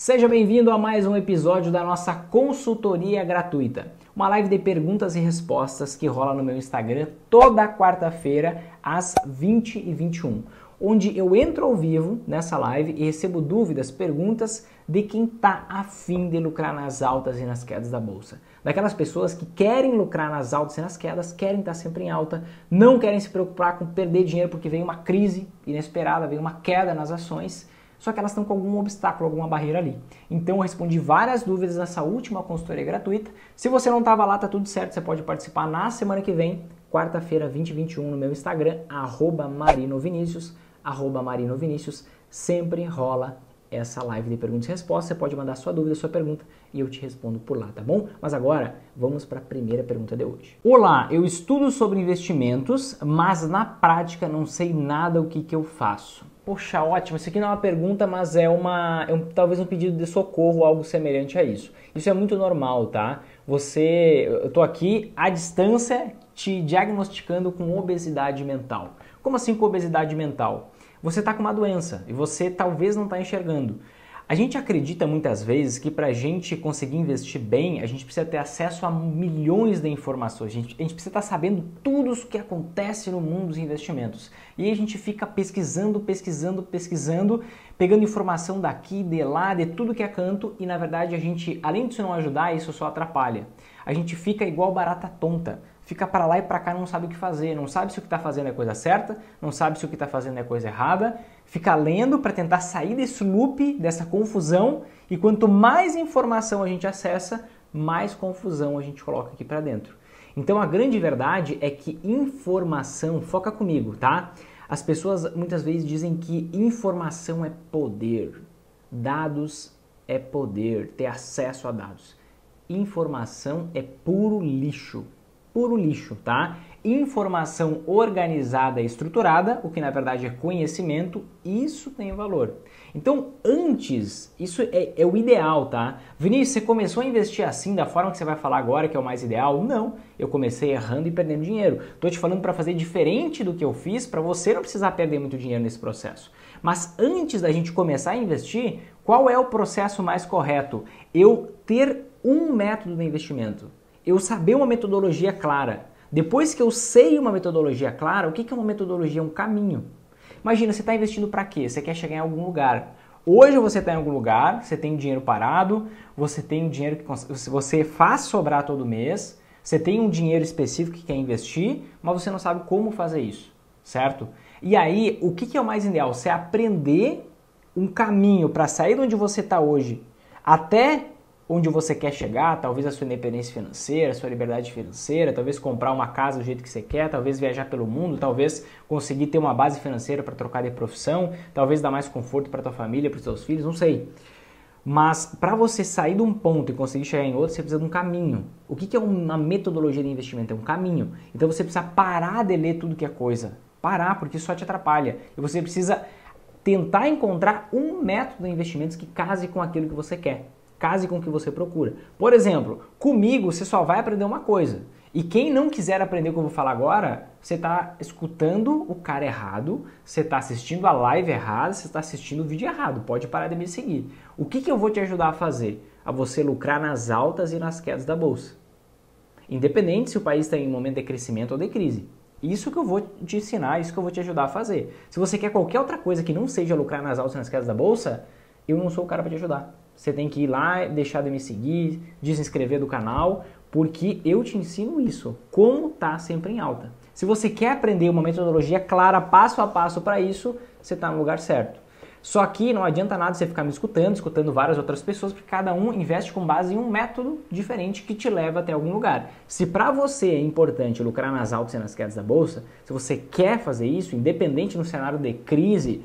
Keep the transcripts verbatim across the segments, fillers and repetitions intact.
Seja bem-vindo a mais um episódio da nossa consultoria gratuita. Uma live de perguntas e respostas que rola no meu Instagram toda quarta-feira às vinte e vinte e um, onde eu entro ao vivo nessa live e recebo dúvidas, perguntas de quem está afim de lucrar nas altas e nas quedas da bolsa. Daquelas pessoas que querem lucrar nas altas e nas quedas, querem estar sempre em alta, não querem se preocupar com perder dinheiro porque vem uma crise inesperada, vem uma queda nas ações, só que elas estão com algum obstáculo, alguma barreira ali. Então eu respondi várias dúvidas nessa última consultoria gratuita. Se você não estava lá, tá tudo certo, você pode participar na semana que vem, quarta-feira, vinte e vinte e um, no meu Instagram, arroba marinovinicius, arroba marinovinicius, sempre rola essa live de perguntas e respostas. Você pode mandar sua dúvida, sua pergunta e eu te respondo por lá, tá bom? Mas agora, vamos para a primeira pergunta de hoje. Olá, eu estudo sobre investimentos, mas na prática não sei nada o que, que eu faço. Poxa, ótimo, isso aqui não é uma pergunta, mas é, uma, é um, talvez um pedido de socorro, algo semelhante a isso. Isso é muito normal, tá? Você, eu tô aqui à distância te diagnosticando com obesidade mental. Como assim com obesidade mental? Você está com uma doença e você talvez não está enxergando. A gente acredita muitas vezes que para a gente conseguir investir bem, a gente precisa ter acesso a milhões de informações. A gente, a gente precisa estar sabendo tudo o que acontece no mundo dos investimentos. E aí a gente fica pesquisando, pesquisando, pesquisando, pegando informação daqui, de lá, de tudo que é canto. E na verdade a gente, além disso não ajudar, isso só atrapalha. A gente fica igual barata tonta. Fica para lá e para cá, não sabe o que fazer, não sabe se o que está fazendo é coisa certa, não sabe se o que está fazendo é coisa errada, fica lendo para tentar sair desse loop, dessa confusão, e quanto mais informação a gente acessa, mais confusão a gente coloca aqui para dentro. Então a grande verdade é que informação, foca comigo, tá? As pessoas muitas vezes dizem que informação é poder, dados é poder, ter acesso a dados. Informação é puro lixo. Puro lixo, tá? Informação organizada e estruturada, o que na verdade é conhecimento, isso tem valor. Então, antes, isso é, é o ideal, tá? Vinícius, você começou a investir assim, da forma que você vai falar agora, que é o mais ideal? Não, eu comecei errando e perdendo dinheiro. Tô te falando para fazer diferente do que eu fiz, para você não precisar perder muito dinheiro nesse processo. Mas antes da gente começar a investir, qual é o processo mais correto? Eu ter um método de investimento. Eu saber uma metodologia clara. Depois que eu sei uma metodologia clara, o que é uma metodologia? Um caminho. Imagina, você está investindo para quê? Você quer chegar em algum lugar. Hoje você está em algum lugar, você tem dinheiro parado, você tem um dinheiro que você faz sobrar todo mês, você tem um dinheiro específico que quer investir, mas você não sabe como fazer isso, certo? E aí, o que é o mais ideal? Você aprender um caminho para sair de onde você está hoje até onde você quer chegar, talvez a sua independência financeira, a sua liberdade financeira, talvez comprar uma casa do jeito que você quer, talvez viajar pelo mundo, talvez conseguir ter uma base financeira para trocar de profissão, talvez dar mais conforto para tua família, para os seus filhos, não sei. Mas para você sair de um ponto e conseguir chegar em outro, você precisa de um caminho. O que é uma metodologia de investimento? É um caminho. Então você precisa parar de ler tudo que é coisa. Parar, porque isso só te atrapalha. E você precisa tentar encontrar um método de investimentos que case com aquilo que você quer. Case com o que você procura. Por exemplo, comigo você só vai aprender uma coisa. E quem não quiser aprender o que eu vou falar agora, você está escutando o cara errado, você está assistindo a live errada, você está assistindo o vídeo errado. Pode parar de me seguir. O que, que eu vou te ajudar a fazer? A você lucrar nas altas e nas quedas da bolsa. Independente se o país está em um momento de crescimento ou de crise. Isso que eu vou te ensinar, isso que eu vou te ajudar a fazer. Se você quer qualquer outra coisa que não seja lucrar nas altas e nas quedas da bolsa, eu não sou o cara para te ajudar. Você tem que ir lá, deixar de me seguir, de se inscrever do canal, porque eu te ensino isso, como tá sempre em alta. Se você quer aprender uma metodologia clara, passo a passo para isso, você está no lugar certo. Só que não adianta nada você ficar me escutando, escutando várias outras pessoas, porque cada um investe com base em um método diferente que te leva até algum lugar. Se para você é importante lucrar nas altas e nas quedas da bolsa, se você quer fazer isso, independente no cenário de crise,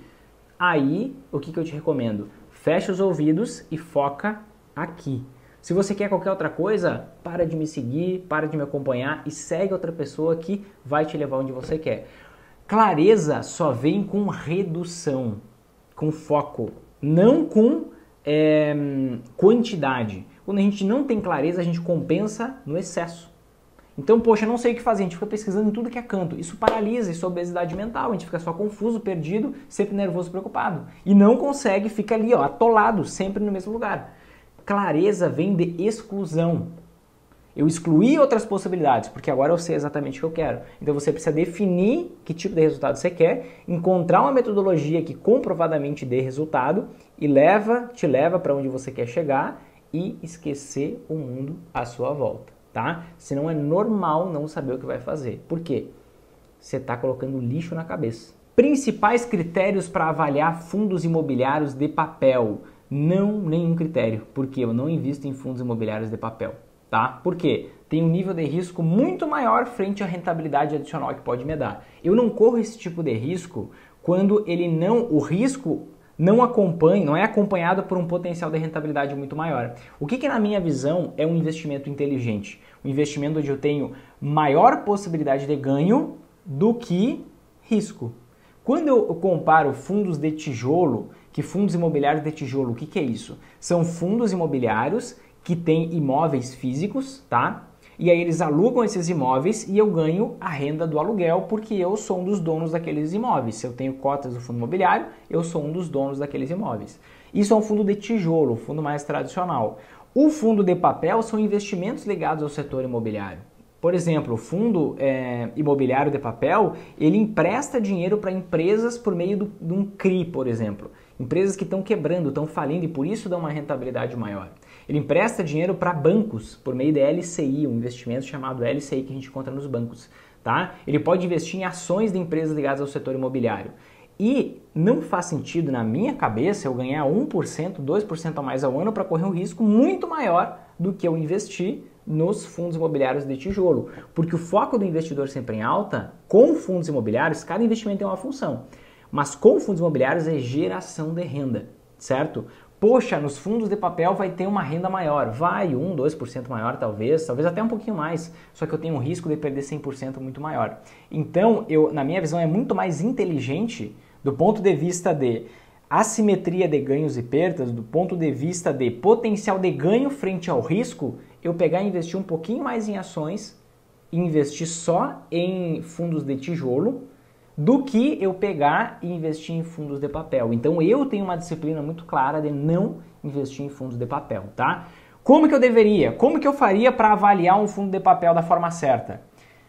aí o que, que eu te recomendo? Fecha os ouvidos e foca aqui. Se você quer qualquer outra coisa, para de me seguir, para de me acompanhar e segue outra pessoa que vai te levar onde você quer. Clareza só vem com redução, com foco, não com é, quantidade. Quando a gente não tem clareza, a gente compensa no excesso. Então, poxa, não sei o que fazer, a gente fica pesquisando em tudo que é canto. Isso paralisa, isso é obesidade mental, a gente fica só confuso, perdido, sempre nervoso, preocupado. E não consegue, fica ali, ó, atolado, sempre no mesmo lugar. Clareza vem de exclusão. Eu excluí outras possibilidades, porque agora eu sei exatamente o que eu quero. Então você precisa definir que tipo de resultado você quer, encontrar uma metodologia que comprovadamente dê resultado e leva, te leva para onde você quer chegar e esquecer o mundo à sua volta, tá? Senão é normal não saber o que vai fazer. Por quê? Você está colocando lixo na cabeça. Principais critérios para avaliar fundos imobiliários de papel. Não nenhum critério, porque eu não invisto em fundos imobiliários de papel. Tá? Por quê? Tem um nível de risco muito maior frente à rentabilidade adicional que pode me dar. Eu não corro esse tipo de risco quando ele não, o risco não acompanha, não é acompanhado por um potencial de rentabilidade muito maior. O que, que na minha visão é um investimento inteligente? Um investimento onde eu tenho maior possibilidade de ganho do que risco. Quando eu comparo fundos de tijolo, que fundos imobiliários de tijolo, o que, que é isso? São fundos imobiliários que tem imóveis físicos, tá? E aí eles alugam esses imóveis e eu ganho a renda do aluguel porque eu sou um dos donos daqueles imóveis. Se eu tenho cotas do fundo imobiliário, eu sou um dos donos daqueles imóveis. Isso é um fundo de tijolo, um fundo mais tradicional. O fundo de papel são investimentos ligados ao setor imobiliário. Por exemplo, o fundo é, imobiliário de papel, ele empresta dinheiro para empresas por meio do, de um C R I, por exemplo. Empresas que estão quebrando, estão falindo e por isso dão uma rentabilidade maior. Ele empresta dinheiro para bancos por meio de L C I, um investimento chamado L C I que a gente encontra nos bancos. Tá? Ele pode investir em ações de empresas ligadas ao setor imobiliário. E não faz sentido, na minha cabeça, eu ganhar um por cento, dois por cento a mais ao ano para correr um risco muito maior do que eu investir nos fundos imobiliários de tijolo. Porque o foco do investidor sempre em alta, com fundos imobiliários, cada investimento tem uma função. Mas com fundos imobiliários é geração de renda, certo? Poxa, nos fundos de papel vai ter uma renda maior. Vai, um, dois por cento maior talvez, talvez até um pouquinho mais. Só que eu tenho um risco de perder cem por cento muito maior. Então, eu, na minha visão, é muito mais inteligente do ponto de vista de assimetria de ganhos e perdas, do ponto de vista de potencial de ganho frente ao risco, eu pegar e investir um pouquinho mais em ações e investir só em fundos de tijolo, do que eu pegar e investir em fundos de papel. Então eu tenho uma disciplina muito clara de não investir em fundos de papel, tá? Como que eu deveria? Como que eu faria para avaliar um fundo de papel da forma certa?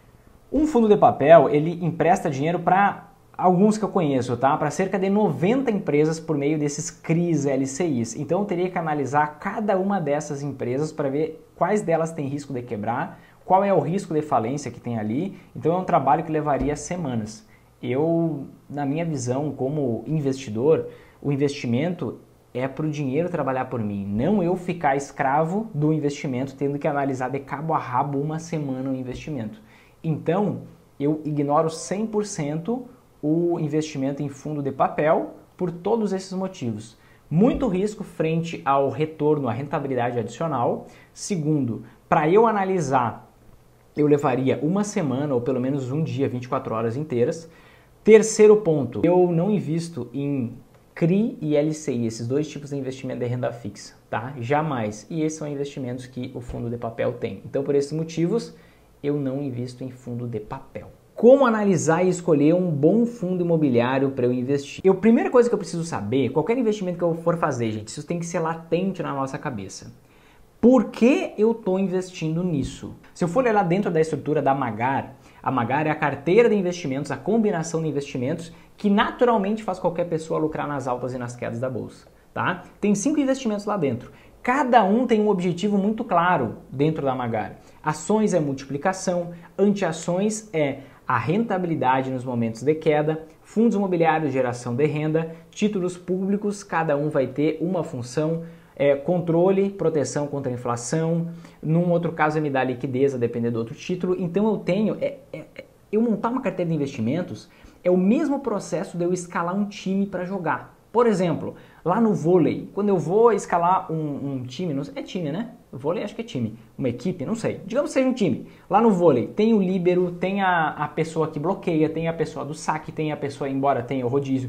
Um fundo de papel, ele empresta dinheiro para alguns que eu conheço, tá? Para cerca de noventa empresas por meio desses C R Is, L C Is. Então eu teria que analisar cada uma dessas empresas para ver quais delas têm risco de quebrar, qual é o risco de falência que tem ali. Então é um trabalho que levaria semanas. Eu, na minha visão como investidor, o investimento é para o dinheiro trabalhar por mim, não eu ficar escravo do investimento, tendo que analisar de cabo a rabo uma semana o investimento. Então, eu ignoro cem por cento o investimento em fundo de papel por todos esses motivos. Muito risco frente ao retorno, à rentabilidade adicional. Segundo, para eu analisar, eu levaria uma semana ou pelo menos um dia, vinte e quatro horas inteiras. Terceiro ponto, eu não invisto em C R I e L C I, esses dois tipos de investimento de renda fixa, tá? Jamais. E esses são investimentos que o fundo de papel tem. Então, por esses motivos, eu não invisto em fundo de papel. Como analisar e escolher um bom fundo imobiliário para eu investir? Eu, primeira coisa que eu preciso saber, qualquer investimento que eu for fazer, gente, isso tem que ser latente na nossa cabeça. Por que eu estou investindo nisso? Se eu for olhar dentro da estrutura da Magar, a Magar é a carteira de investimentos, a combinação de investimentos que naturalmente faz qualquer pessoa lucrar nas altas e nas quedas da bolsa, tá? Tem cinco investimentos lá dentro. Cada um tem um objetivo muito claro dentro da Magar. Ações é multiplicação, anti-ações é a rentabilidade nos momentos de queda, fundos imobiliários, geração de renda, títulos públicos, cada um vai ter uma função, é, controle, proteção contra a inflação, num outro caso é me dar liquidez a depender do outro título. Então eu tenho, é, é, eu montar uma carteira de investimentos é o mesmo processo de eu escalar um time para jogar. Por exemplo, lá no vôlei, quando eu vou escalar um, um time, não sei, é time, né? Vôlei acho que é time, uma equipe, não sei. Digamos que seja um time. Lá no vôlei tem o líbero, tem a, a pessoa que bloqueia, tem a pessoa do saque, tem a pessoa, embora tenha o rodízio,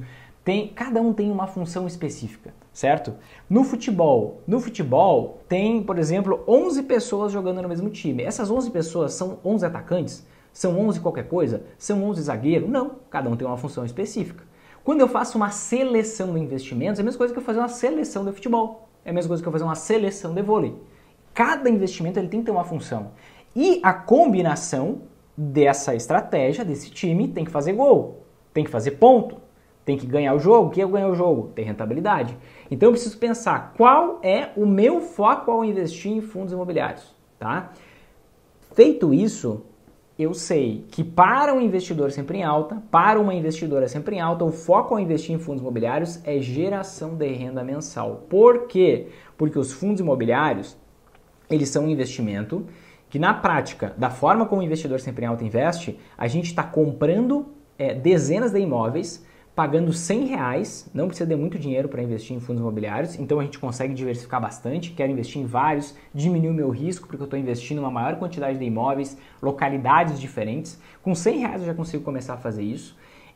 tem, cada um tem uma função específica, certo? No futebol, no futebol tem, por exemplo, onze pessoas jogando no mesmo time. Essas onze pessoas são onze atacantes? São onze qualquer coisa? São onze zagueiros? Não, cada um tem uma função específica. Quando eu faço uma seleção de investimentos, é a mesma coisa que eu fazer uma seleção de futebol. É a mesma coisa que eu fazer uma seleção de vôlei. Cada investimento ele tem que ter uma função. E a combinação dessa estratégia, desse time, tem que fazer gol, tem que fazer ponto, tem que ganhar o jogo. O que é ganhar o jogo? Ter rentabilidade. Então eu preciso pensar qual é o meu foco ao investir em fundos imobiliários, tá? Feito isso, eu sei que para um investidor sempre em alta, para uma investidora sempre em alta, o foco ao investir em fundos imobiliários é geração de renda mensal. Por quê? Porque os fundos imobiliários, eles são um investimento que na prática, da forma como o investidor sempre em alta investe, a gente está comprando é, dezenas de imóveis, pagando cem reais, não precisa de muito dinheiro para investir em fundos imobiliários, então a gente consegue diversificar bastante, quero investir em vários, diminuir o meu risco, porque eu estou investindo em uma maior quantidade de imóveis, localidades diferentes, com cem reais eu já consigo começar a fazer isso,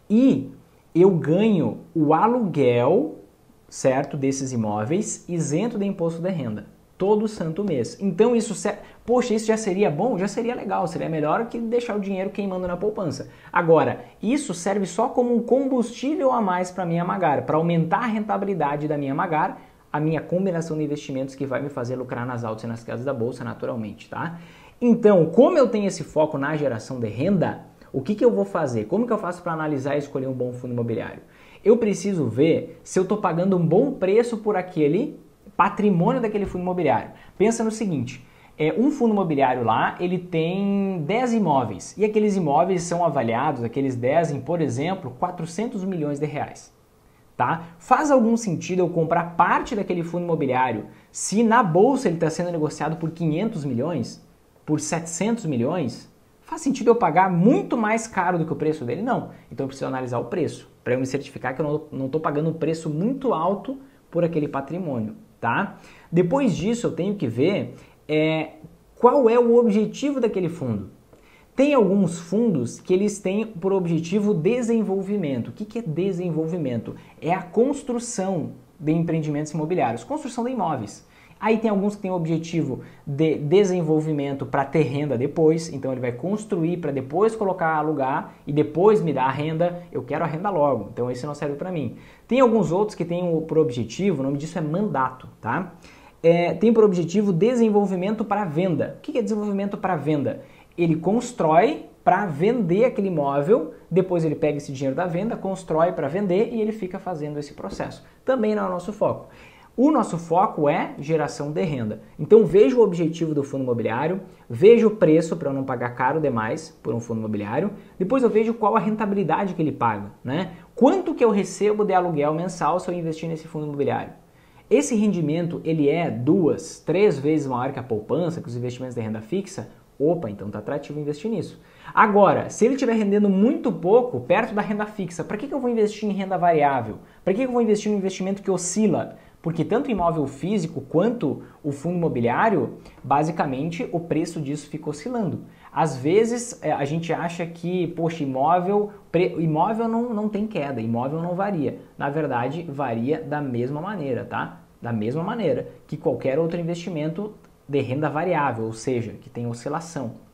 e eu ganho o aluguel, certo, desses imóveis, isento de imposto de renda. Todo santo mês. Então isso, poxa, isso já seria bom? Já seria legal, seria melhor que deixar o dinheiro queimando na poupança. Agora, isso serve só como um combustível a mais para a minha Magar, para aumentar a rentabilidade da minha Magar, a minha combinação de investimentos que vai me fazer lucrar nas altas e nas quedas da bolsa naturalmente, tá? Então, como eu tenho esse foco na geração de renda, o que, que eu vou fazer? Como que eu faço para analisar e escolher um bom fundo imobiliário? Eu preciso ver se eu estou pagando um bom preço por aquele patrimônio daquele fundo imobiliário. Pensa no seguinte, é, um fundo imobiliário lá, ele tem dez imóveis, e aqueles imóveis são avaliados, aqueles dez em, por exemplo, quatrocentos milhões de reais. Tá? Faz algum sentido eu comprar parte daquele fundo imobiliário se na bolsa ele está sendo negociado por quinhentos milhões, por setecentos milhões? Faz sentido eu pagar muito mais caro do que o preço dele? Não. Então eu preciso analisar o preço, para eu me certificar que eu não estou pagando um preço muito alto por aquele patrimônio. Tá? Depois disso eu tenho que ver é, qual é o objetivo daquele fundo. Tem alguns fundos que eles têm por objetivo desenvolvimento. O que, que é desenvolvimento? É a construção de empreendimentos imobiliários, construção de imóveis. Aí tem alguns que têm o objetivo de desenvolvimento para ter renda depois, então ele vai construir para depois colocar a alugar e depois me dar a renda, eu quero a renda logo, então esse não serve para mim. Tem alguns outros que têm por objetivo, o nome disso é mandato, tá? É, tem por objetivo desenvolvimento para venda. O que é desenvolvimento para venda? Ele constrói para vender aquele imóvel, depois ele pega esse dinheiro da venda, constrói para vender e ele fica fazendo esse processo. Também não é o nosso foco. O nosso foco é geração de renda. Então veja o objetivo do fundo imobiliário, veja o preço para eu não pagar caro demais por um fundo imobiliário, depois eu vejo qual a rentabilidade que ele paga, né? Quanto que eu recebo de aluguel mensal se eu investir nesse fundo imobiliário? Esse rendimento ele é duas, três vezes maior que a poupança, que os investimentos de renda fixa? Opa, então tá atrativo investir nisso. Agora, se ele estiver rendendo muito pouco, perto da renda fixa, para que, que eu vou investir em renda variável? Para que, que eu vou investir em um investimento que oscila? Porque tanto o imóvel físico quanto o fundo imobiliário, basicamente o preço disso fica oscilando. Às vezes a gente acha que, poxa, imóvel, pre, imóvel não, não tem queda, imóvel não varia. Na verdade, varia da mesma maneira, tá? Da mesma maneira que qualquer outro investimento de renda variável, ou seja, que tem oscilação.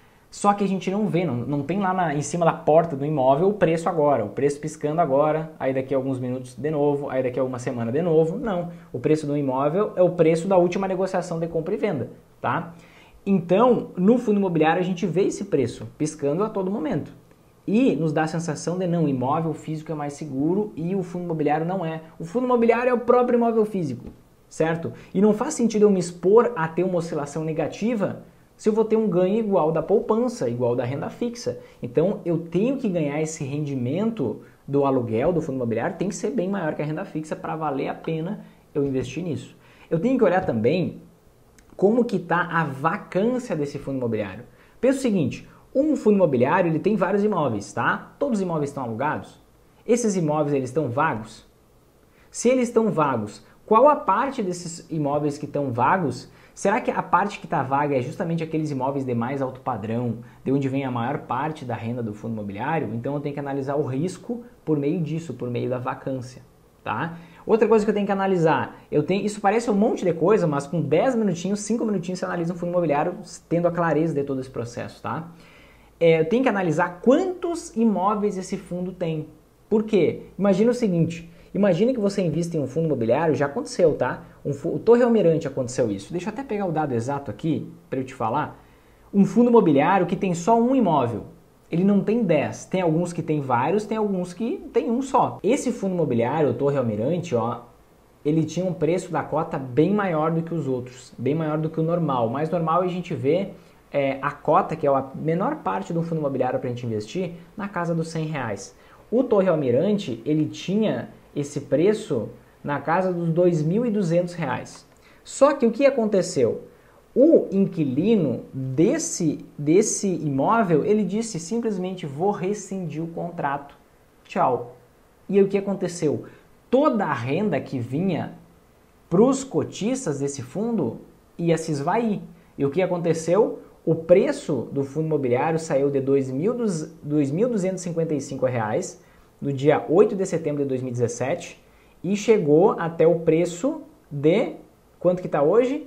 Só que a gente não vê, não, não tem lá na, em cima da porta do imóvel o preço agora, o preço piscando agora, aí daqui a alguns minutos de novo, aí daqui a uma semana de novo. Não, o preço do imóvel é o preço da última negociação de compra e venda, tá? Então, no fundo imobiliário a gente vê esse preço piscando a todo momento. E nos dá a sensação de não, o imóvel físico é mais seguro e o fundo imobiliário não é. O fundo imobiliário é o próprio imóvel físico, certo? E não faz sentido eu me expor a ter uma oscilação negativa se eu vou ter um ganho igual da poupança, igual da renda fixa. Então, eu tenho que ganhar esse rendimento do aluguel do fundo imobiliário, tem que ser bem maior que a renda fixa para valer a pena eu investir nisso. Eu tenho que olhar também como que está a vacância desse fundo imobiliário. Pensa o seguinte, um fundo imobiliário ele tem vários imóveis, tá? Todos os imóveis estão alugados? Esses imóveis eles estão vagos? Se eles estão vagos, qual a parte desses imóveis que estão vagos? Será que a parte que está vaga é justamente aqueles imóveis de mais alto padrão, de onde vem a maior parte da renda do fundo imobiliário? Então eu tenho que analisar o risco por meio disso, por meio da vacância, tá? Outra coisa que eu tenho que analisar, eu tenho, isso parece um monte de coisa, mas com dez minutinhos, cinco minutinhos você analisa um fundo imobiliário tendo a clareza de todo esse processo, tá? É, eu tenho que analisar quantos imóveis esse fundo tem. Por quê? Imagina o seguinte, imagine que você invista em um fundo imobiliário, já aconteceu, tá? Um, o Torre Almirante aconteceu isso. Deixa eu até pegar o dado exato aqui para eu te falar. Um fundo imobiliário que tem só um imóvel, ele não tem dez. Tem alguns que tem vários, tem alguns que tem um só. Esse fundo imobiliário, o Torre Almirante, ó, ele tinha um preço da cota bem maior do que os outros, bem maior do que o normal. O mais normal é a gente ver é, a cota, que é a menor parte do fundo imobiliário para a gente investir, na casa dos cem reais. O Torre Almirante, ele tinha esse preço na casa dos dois mil e duzentos reais. Só que o que aconteceu? O inquilino desse, desse imóvel, ele disse simplesmente, vou rescindir o contrato. Tchau. E o que aconteceu? Toda a renda que vinha para os cotistas desse fundo ia se esvair. E o que aconteceu? O preço do fundo imobiliário saiu de dois mil duzentos e cinquenta e cinco reais no dia oito de setembro de dois mil e dezessete e chegou até o preço de, quanto que está hoje?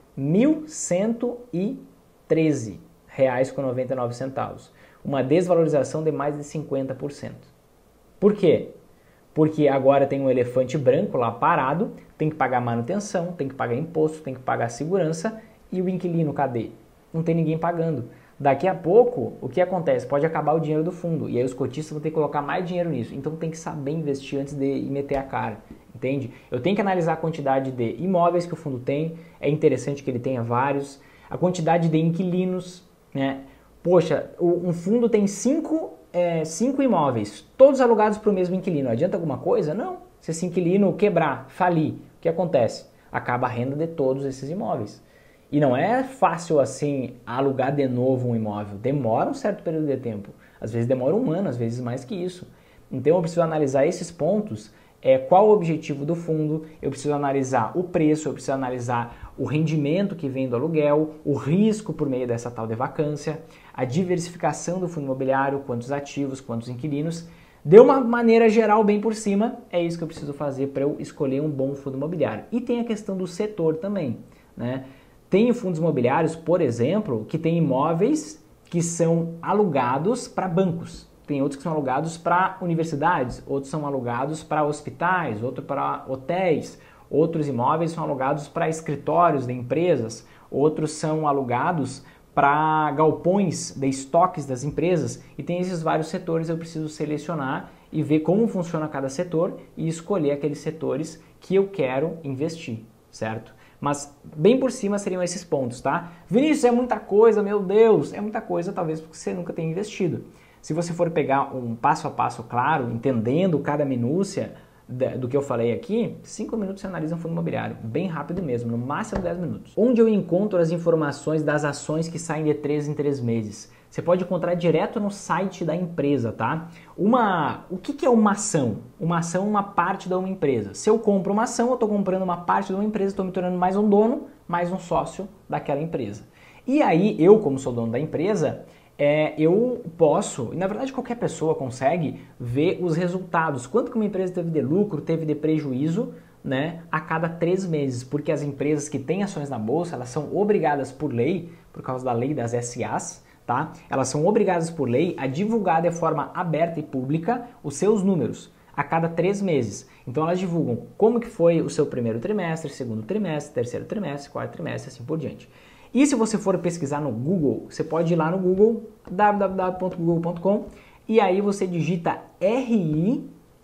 mil cento e treze reais com noventa e nove centavos. Uma desvalorização de mais de cinquenta por cento. Por quê? Porque agora tem um elefante branco lá parado, tem que pagar manutenção, tem que pagar imposto, tem que pagar segurança, e o inquilino, cadê? Não tem ninguém pagando. Daqui a pouco, o que acontece? Pode acabar o dinheiro do fundo, e aí os cotistas vão ter que colocar mais dinheiro nisso. Então tem que saber investir antes de meter a cara, entende? Eu tenho que analisar a quantidade de imóveis que o fundo tem, é interessante que ele tenha vários, a quantidade de inquilinos, né? Poxa, um fundo tem cinco, é, cinco imóveis, todos alugados para o mesmo inquilino, adianta alguma coisa? Não. Se esse inquilino quebrar, falir, o que acontece? Acaba a renda de todos esses imóveis. E não é fácil assim alugar de novo um imóvel, demora um certo período de tempo, às vezes demora um ano, às vezes mais que isso. Então eu preciso analisar esses pontos, é, qual o objetivo do fundo, eu preciso analisar o preço, eu preciso analisar o rendimento que vem do aluguel, o risco por meio dessa tal de vacância, a diversificação do fundo imobiliário, quantos ativos, quantos inquilinos. De uma maneira geral, bem por cima, é isso que eu preciso fazer para eu escolher um bom fundo imobiliário. E tem a questão do setor também, né? Tem fundos imobiliários, por exemplo, que tem imóveis que são alugados para bancos. Tem outros que são alugados para universidades, outros são alugados para hospitais, outros para hotéis, outros imóveis são alugados para escritórios de empresas, outros são alugados para galpões de estoques das empresas. E tem esses vários setores, eu preciso selecionar e ver como funciona cada setor e escolher aqueles setores que eu quero investir, certo? Mas bem por cima seriam esses pontos, tá? Vinícius, é muita coisa, meu Deus, é muita coisa, talvez porque você nunca tenha investido. Se você for pegar um passo a passo claro, entendendo cada minúcia do que eu falei aqui, cinco minutos você analisa um fundo imobiliário, bem rápido mesmo, no máximo dez minutos. Onde eu encontro as informações das ações que saem de três em três meses? Você pode encontrar direto no site da empresa, tá? Uma, o que, que é uma ação? Uma ação é uma parte de uma empresa. Se eu compro uma ação, eu estou comprando uma parte de uma empresa, estou me tornando mais um dono, mais um sócio daquela empresa. E aí, eu como sou dono da empresa, é, eu posso, e na verdade qualquer pessoa consegue ver os resultados. Quanto que uma empresa teve de lucro, teve de prejuízo, né, a cada três meses. Porque as empresas que têm ações na bolsa, elas são obrigadas por lei, por causa da lei das S As, tá? Elas são obrigadas por lei a divulgar de forma aberta e pública os seus números a cada três meses. Então elas divulgam como que foi o seu primeiro trimestre, segundo trimestre, terceiro trimestre, quarto trimestre, assim por diante. E se você for pesquisar no Google, você pode ir lá no Google, w w w ponto google ponto com, e aí você digita R I,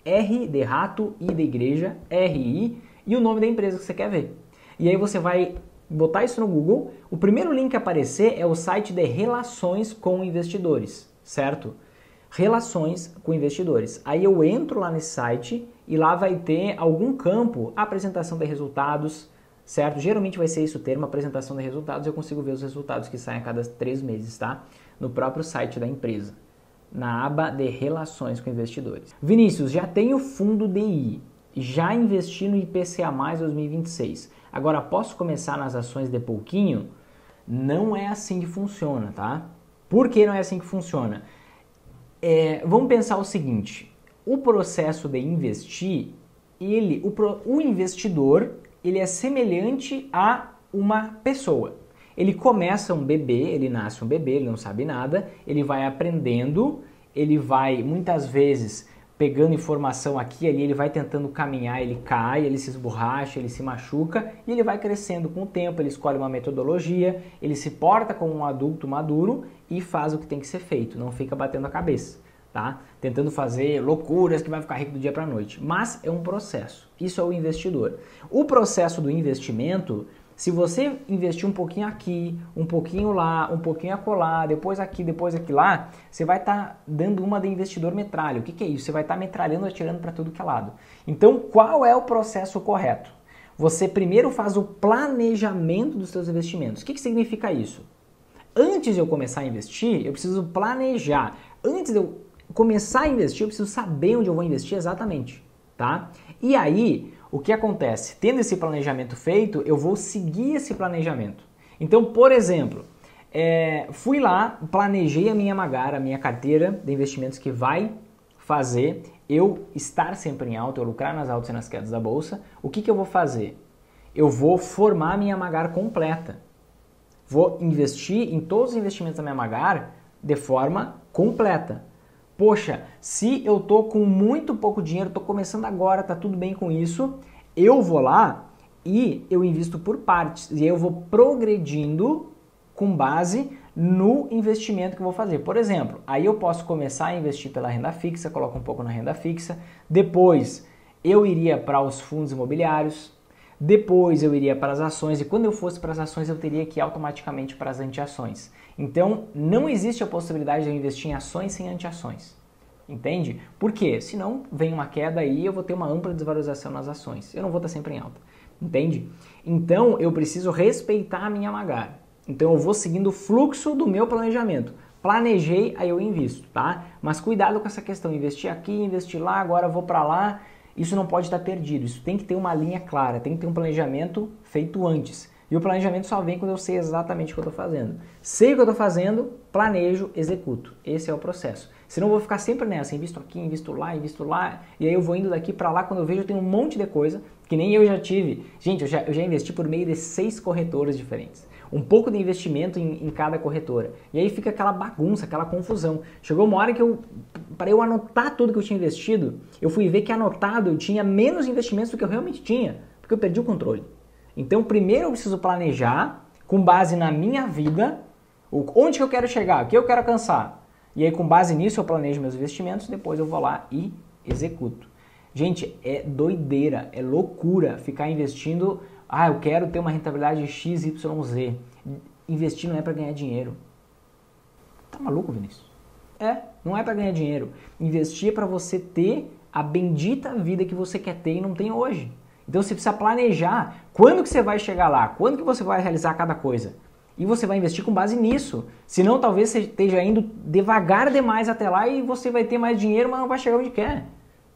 R de rato, I de igreja, R I, e o nome da empresa que você quer ver. E aí você vai botar isso no Google, o primeiro link que aparecer é o site de relações com investidores, certo? Relações com investidores. Aí eu entro lá nesse site e lá vai ter algum campo, apresentação de resultados, certo? Geralmente vai ser isso o termo, apresentação de resultados, eu consigo ver os resultados que saem a cada três meses, tá? No próprio site da empresa, na aba de relações com investidores. Vinícius, já tenho fundo D I. já investi no I P C A mais dois mil e vinte e seis. Agora, posso começar nas ações de pouquinho? Não é assim que funciona, tá? Por que não é assim que funciona? É, vamos pensar o seguinte, o processo de investir, ele, o, pro, o investidor, ele é semelhante a uma pessoa. Ele começa um bebê, ele nasce um bebê, ele não sabe nada, ele vai aprendendo, ele vai muitas vezes pegando informação aqui e ali, ele vai tentando caminhar, ele cai, ele se esborracha, ele se machuca e ele vai crescendo com o tempo, ele escolhe uma metodologia, ele se porta como um adulto maduro e faz o que tem que ser feito, não fica batendo a cabeça, tá? Tentando fazer loucuras que vai ficar rico do dia para a noite. Mas é um processo, isso é o investidor. O processo do investimento, se você investir um pouquinho aqui, um pouquinho lá, um pouquinho acolá, depois aqui, depois aqui lá, você vai estar tá dando uma de investidor metralha. O que, que é isso? Você vai estar tá metralhando, atirando para tudo que é lado. Então, qual é o processo correto? Você primeiro faz o planejamento dos seus investimentos. O que, que significa isso? Antes de eu começar a investir, eu preciso planejar. Antes de eu começar a investir, eu preciso saber onde eu vou investir exatamente, tá? E aí, o que acontece? Tendo esse planejamento feito, eu vou seguir esse planejamento. Então, por exemplo, é, fui lá, planejei a minha Magar, a minha carteira de investimentos que vai fazer eu estar sempre em alta, eu lucrar nas altas e nas quedas da bolsa. O que, que eu vou fazer? Eu vou formar a minha Magar completa. Vou investir em todos os investimentos da minha Magar de forma completa. Poxa, se eu tô com muito pouco dinheiro, tô começando agora, tá tudo bem com isso, eu vou lá e eu invisto por partes. E aí eu vou progredindo com base no investimento que eu vou fazer. Por exemplo, aí eu posso começar a investir pela renda fixa, coloco um pouco na renda fixa, depois eu iria para os fundos imobiliários, depois eu iria para as ações e quando eu fosse para as ações eu teria que ir automaticamente para as anti-ações. Então, não existe a possibilidade de eu investir em ações sem anti-ações. Entende? Por quê? Senão vem uma queda aí e eu vou ter uma ampla desvalorização nas ações. Eu não vou estar sempre em alta. Entende? Então, eu preciso respeitar a minha Magar. Então, eu vou seguindo o fluxo do meu planejamento. Planejei, aí eu invisto, tá? Mas cuidado com essa questão. Investir aqui, investir lá, agora vou para lá. Isso não pode estar perdido. Isso tem que ter uma linha clara. Tem que ter um planejamento feito antes. E o planejamento só vem quando eu sei exatamente o que eu estou fazendo. Sei o que eu estou fazendo, planejo, executo. Esse é o processo. Senão eu vou ficar sempre nessa, invisto aqui, invisto lá, invisto lá, e aí eu vou indo daqui para lá, quando eu vejo eu tenho um monte de coisa, que nem eu já tive. Gente, eu já, eu já investi por meio de seis corretoras diferentes. Um pouco de investimento em, em cada corretora. E aí fica aquela bagunça, aquela confusão. Chegou uma hora que eu, para eu anotar tudo que eu tinha investido, eu fui ver que anotado eu tinha menos investimentos do que eu realmente tinha, porque eu perdi o controle. Então, primeiro eu preciso planejar, com base na minha vida, onde que eu quero chegar, o que eu quero alcançar. E aí, com base nisso, eu planejo meus investimentos, depois eu vou lá e executo. Gente, é doideira, é loucura ficar investindo, ah, eu quero ter uma rentabilidade X Y Z. Investir não é para ganhar dinheiro. Tá maluco, Vinícius? É, não é para ganhar dinheiro. Investir é para você ter a bendita vida que você quer ter e não tem hoje. Então você precisa planejar quando que você vai chegar lá, quando que você vai realizar cada coisa. E você vai investir com base nisso. Senão talvez você esteja indo devagar demais até lá e você vai ter mais dinheiro, mas não vai chegar onde quer.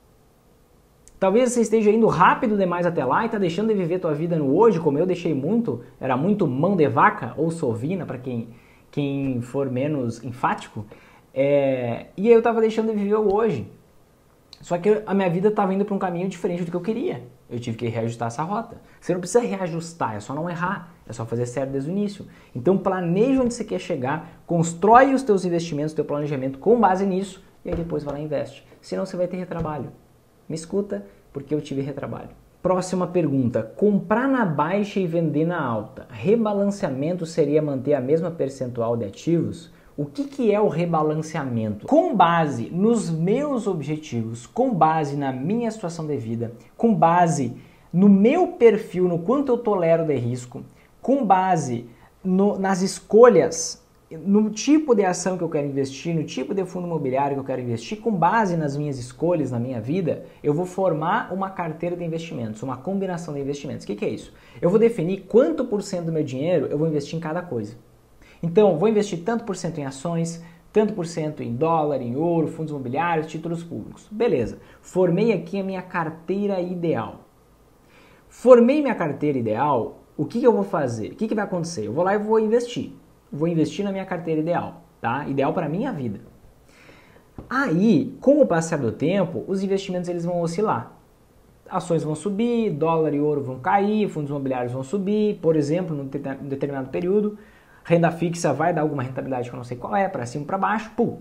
Talvez você esteja indo rápido demais até lá e está deixando de viver a tua vida no hoje, como eu deixei muito, era muito mão de vaca ou sovina, para quem, quem for menos enfático. É, e aí eu estava deixando de viver o hoje. Só que a minha vida estava indo para um caminho diferente do que eu queria. Eu tive que reajustar essa rota. Você não precisa reajustar, é só não errar. É só fazer certo desde o início. Então planeja onde você quer chegar, constrói os teus investimentos, o teu planejamento com base nisso, e aí depois vai lá e investe. Senão você vai ter retrabalho. Me escuta, porque eu tive retrabalho. Próxima pergunta. Comprar na baixa e vender na alta. Rebalanceamento seria manter a mesma percentual de ativos? O que, que é o rebalanceamento? Com base nos meus objetivos, com base na minha situação de vida, com base no meu perfil, no quanto eu tolero de risco, com base no, nas escolhas, no tipo de ação que eu quero investir, no tipo de fundo imobiliário que eu quero investir, com base nas minhas escolhas, na minha vida, eu vou formar uma carteira de investimentos, uma combinação de investimentos. O que, que é isso? Eu vou definir quanto por cento do meu dinheiro eu vou investir em cada coisa. Então, vou investir tanto por cento em ações, tanto por cento em dólar, em ouro, fundos imobiliários, títulos públicos. Beleza, formei aqui a minha carteira ideal. Formei minha carteira ideal, o que, que eu vou fazer? O que, que vai acontecer? Eu vou lá e vou investir. Vou investir na minha carteira ideal, tá? Ideal para a minha vida. Aí, com o passar do tempo, os investimentos eles vão oscilar. Ações vão subir, dólar e ouro vão cair, fundos imobiliários vão subir, por exemplo, num determinado período. Renda fixa vai dar alguma rentabilidade que eu não sei qual é, para cima ou para baixo, pum.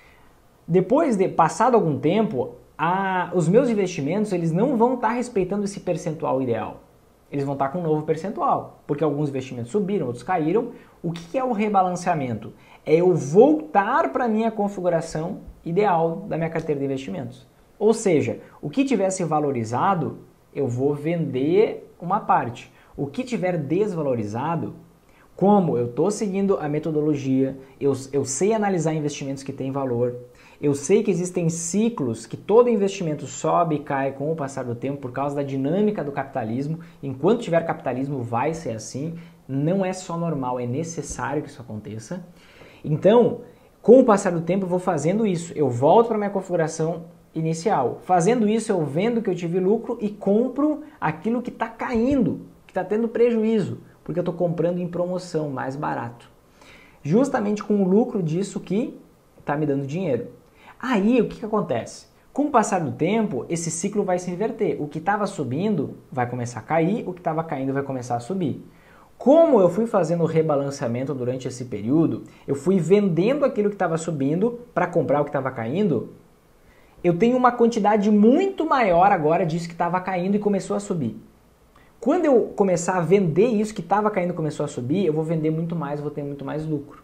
Depois de passado algum tempo, a, os meus investimentos eles não vão estar tá respeitando esse percentual ideal. Eles vão estar tá com um novo percentual, porque alguns investimentos subiram, outros caíram. O que, que é o rebalanceamento? É eu voltar para a minha configuração ideal da minha carteira de investimentos. Ou seja, o que tivesse valorizado, eu vou vender uma parte. O que tiver desvalorizado, como eu estou seguindo a metodologia, eu, eu sei analisar investimentos que têm valor, eu sei que existem ciclos que todo investimento sobe e cai com o passar do tempo por causa da dinâmica do capitalismo. Enquanto tiver capitalismo vai ser assim, não é só normal, é necessário que isso aconteça. Então, com o passar do tempo eu vou fazendo isso, eu volto para a minha configuração inicial. Fazendo isso eu vendo que eu tive lucro e compro aquilo que está caindo, que está tendo prejuízo, porque eu estou comprando em promoção, mais barato. Justamente com o lucro disso que está me dando dinheiro. Aí o que, que acontece? Com o passar do tempo, esse ciclo vai se inverter. O que estava subindo vai começar a cair, o que estava caindo vai começar a subir. Como eu fui fazendo o rebalanceamento durante esse período, eu fui vendendo aquilo que estava subindo para comprar o que estava caindo, eu tenho uma quantidade muito maior agora disso que estava caindo e começou a subir. Quando eu começar a vender isso que estava caindo e começou a subir, eu vou vender muito mais, vou ter muito mais lucro.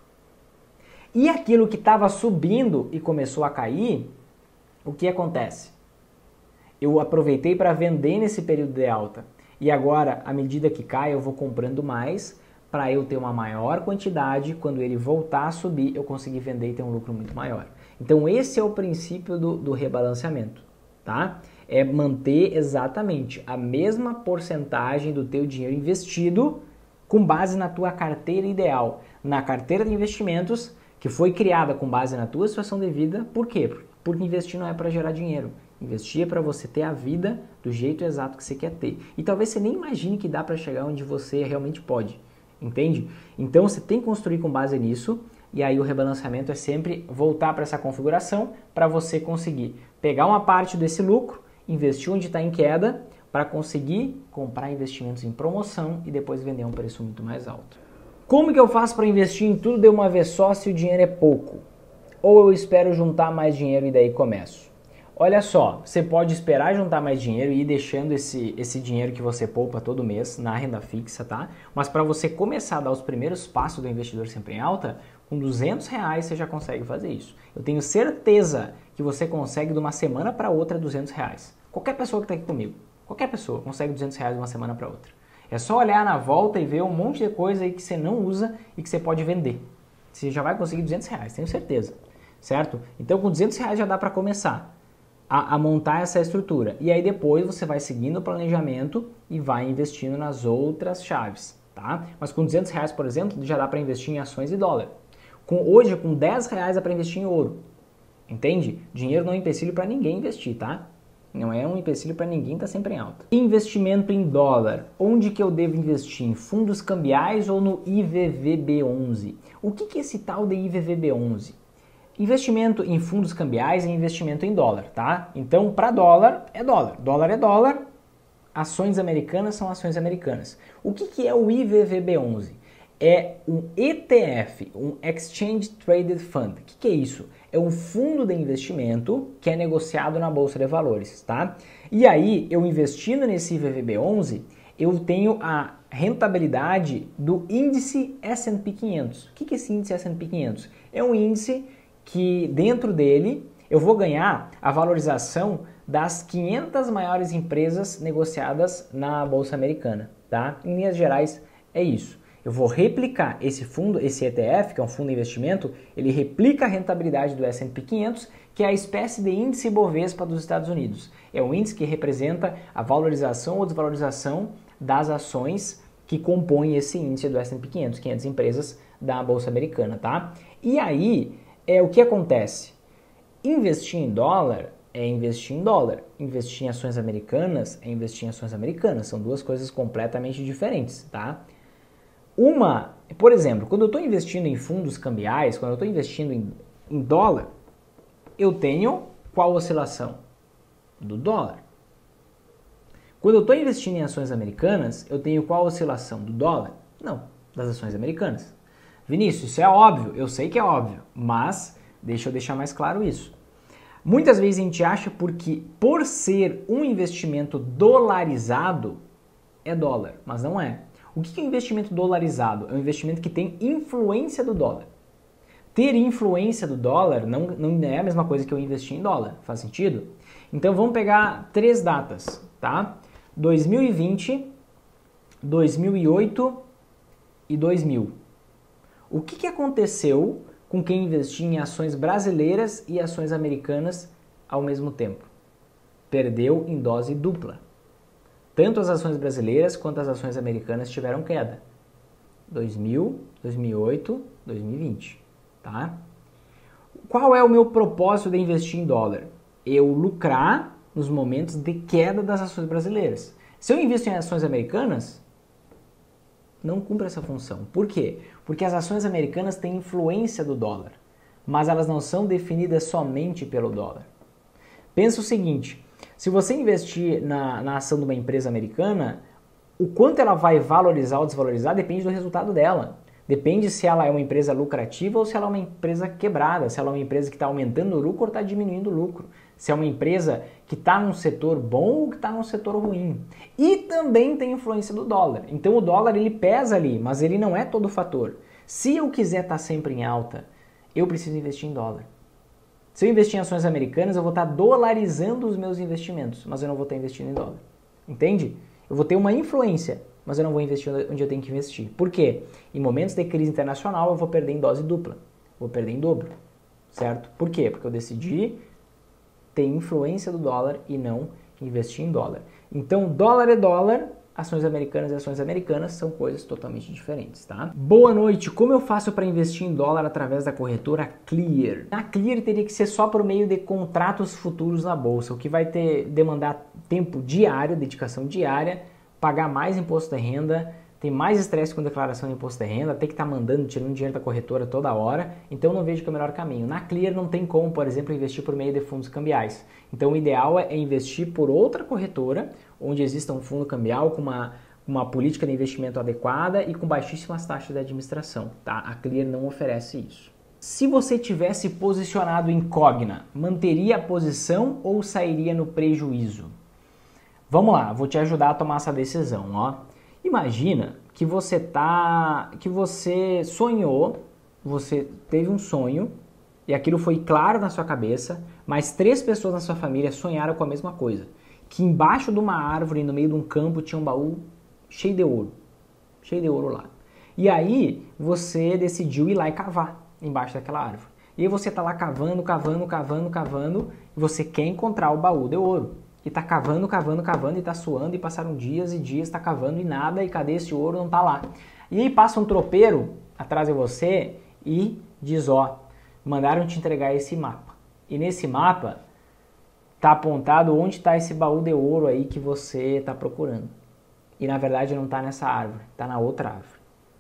E aquilo que estava subindo e começou a cair, o que acontece? Eu aproveitei para vender nesse período de alta. E agora, à medida que cai, eu vou comprando mais para eu ter uma maior quantidade. Quando ele voltar a subir, eu conseguir vender e ter um lucro muito maior. Então esse é o princípio do, do rebalanceamento, tá? É manter exatamente a mesma porcentagem do teu dinheiro investido com base na tua carteira ideal, na carteira de investimentos que foi criada com base na tua situação de vida. Por quê? Porque investir não é para gerar dinheiro. Investir é para você ter a vida do jeito exato que você quer ter. E talvez você nem imagine que dá para chegar onde você realmente pode, entende? Então você tem que construir com base nisso. E aí o rebalanceamento é sempre voltar para essa configuração para você conseguir pegar uma parte desse lucro, investir onde está em queda, para conseguir comprar investimentos em promoção e depois vender a um preço muito mais alto. Como que eu faço para investir em tudo de uma vez só se o dinheiro é pouco? Ou eu espero juntar mais dinheiro e daí começo? Olha só, você pode esperar juntar mais dinheiro e ir deixando esse, esse dinheiro que você poupa todo mês na renda fixa, tá? Mas para você começar a dar os primeiros passos do investidor sempre em alta, com duzentos reais você já consegue fazer isso. Eu tenho certeza que você consegue de uma semana para outra duzentos reais. Qualquer pessoa que está aqui comigo, qualquer pessoa consegue duzentos reais de uma semana para outra. É só olhar na volta e ver um monte de coisa aí que você não usa e que você pode vender. Você já vai conseguir duzentos reais, tenho certeza, certo? Então com duzentos reais já dá para começar a, a montar essa estrutura. E aí depois você vai seguindo o planejamento e vai investindo nas outras chaves, tá? Mas com duzentos reais, por exemplo, já dá para investir em ações e dólar. Com, hoje, com dez reais dá para investir em ouro. Entende? Dinheiro não é empecilho para ninguém investir, tá? Não é um empecilho para ninguém estar sempre em alta. Investimento em dólar. Onde que eu devo investir? Em fundos cambiais ou no I V V B onze? O que que é esse tal de I V V B onze? Investimento em fundos cambiais é investimento em dólar, tá? Então, para dólar, é dólar. Dólar é dólar. Ações americanas são ações americanas. O que que é o I V V B onze? É um E T F, um Exchange Traded Fund. O que que é isso? É um fundo de investimento que é negociado na Bolsa de Valores, tá? E aí, eu investindo nesse I V V B onze, eu tenho a rentabilidade do índice S and P quinhentos. O que que é esse índice S and P quinhentos? É um índice que dentro dele eu vou ganhar a valorização das quinhentas maiores empresas negociadas na Bolsa Americana, tá? Em linhas gerais, é isso. Eu vou replicar esse fundo, esse E T F, que é um fundo de investimento, ele replica a rentabilidade do S and P quinhentos, que é a espécie de índice Bovespa dos Estados Unidos. É um índice que representa a valorização ou desvalorização das ações que compõem esse índice do S and P quinhentos, quinhentas empresas da Bolsa Americana, tá? E aí, é o que acontece. Investir em dólar é investir em dólar. Investir em ações americanas é investir em ações americanas. São duas coisas completamente diferentes, tá? Uma, por exemplo, quando eu estou investindo em fundos cambiais, quando eu estou investindo em, em dólar, eu tenho qual oscilação? Do dólar. Quando eu estou investindo em ações americanas, eu tenho qual oscilação? Do dólar? Não, das ações americanas. Vinícius, isso é óbvio, eu sei que é óbvio, mas deixa eu deixar mais claro isso. Muitas vezes a gente acha porque por ser um investimento dolarizado é dólar, mas não é. O que é um investimento dolarizado? É um investimento que tem influência do dólar. Ter influência do dólar não, não é a mesma coisa que eu investir em dólar, faz sentido? Então vamos pegar três datas, tá? dois mil e vinte, dois mil e oito e dois mil. O que, que aconteceu com quem investia em ações brasileiras e ações americanas ao mesmo tempo? Perdeu em dose dupla. Tanto as ações brasileiras quanto as ações americanas tiveram queda. dois mil, dois mil e oito, dois mil e vinte, tá? Qual é o meu propósito de investir em dólar? Eu lucrar nos momentos de queda das ações brasileiras. Se eu invisto em ações americanas, não cumpre essa função. Por quê? Porque as ações americanas têm influência do dólar, mas elas não são definidas somente pelo dólar. Pensa o seguinte, se você investir na, na ação de uma empresa americana, o quanto ela vai valorizar ou desvalorizar depende do resultado dela. Depende se ela é uma empresa lucrativa ou se ela é uma empresa quebrada, se ela é uma empresa que está aumentando o lucro ou está diminuindo o lucro, se é uma empresa que está num setor bom ou que está num setor ruim. E também tem influência do dólar. Então o dólar ele pesa ali, mas ele não é todo o fator. Se eu quiser estar sempre em alta, eu preciso investir em dólar. Se eu investir em ações americanas, eu vou estar dolarizando os meus investimentos, mas eu não vou estar investindo em dólar. Entende? Eu vou ter uma influência, mas eu não vou investir onde eu tenho que investir. Por quê? Em momentos de crise internacional, eu vou perder em dose dupla. Vou perder em dobro. Certo? Por quê? Porque eu decidi ter influência do dólar e não investir em dólar. Então, dólar é dólar, ações americanas e ações americanas são coisas totalmente diferentes, tá? Boa noite! Como eu faço para investir em dólar através da corretora Clear? Na Clear teria que ser só por meio de contratos futuros na bolsa, o que vai ter, demandar tempo diário, dedicação diária, pagar mais imposto de renda, tem mais estresse com declaração de imposto de renda, tem que estar mandando, tirando dinheiro da corretora toda hora, então eu não vejo que é o melhor caminho. Na Clear não tem como, por exemplo, investir por meio de fundos cambiais. Então o ideal é investir por outra corretora, onde exista um fundo cambial com uma, uma política de investimento adequada e com baixíssimas taxas de administração. Tá? A Clear não oferece isso. Se você tivesse posicionado em Cogna, manteria a posição ou sairia no prejuízo? Vamos lá, vou te ajudar a tomar essa decisão, ó. Imagina que você tá, que você sonhou, você teve um sonho e aquilo foi claro na sua cabeça, mas três pessoas na sua família sonharam com a mesma coisa, que embaixo de uma árvore, no meio de um campo, tinha um baú cheio de ouro, cheio de ouro lá. E aí você decidiu ir lá e cavar embaixo daquela árvore. E aí você tá lá cavando, cavando, cavando, cavando, e você quer encontrar o baú de ouro. E tá cavando, cavando, cavando, e tá suando, e passaram dias e dias, tá cavando e nada, e cadê esse ouro? Não tá lá. E aí passa um tropeiro atrás de você e diz, ó, mandaram te entregar esse mapa. E nesse mapa tá apontado onde tá esse baú de ouro aí que você tá procurando. E na verdade não tá nessa árvore, tá na outra árvore.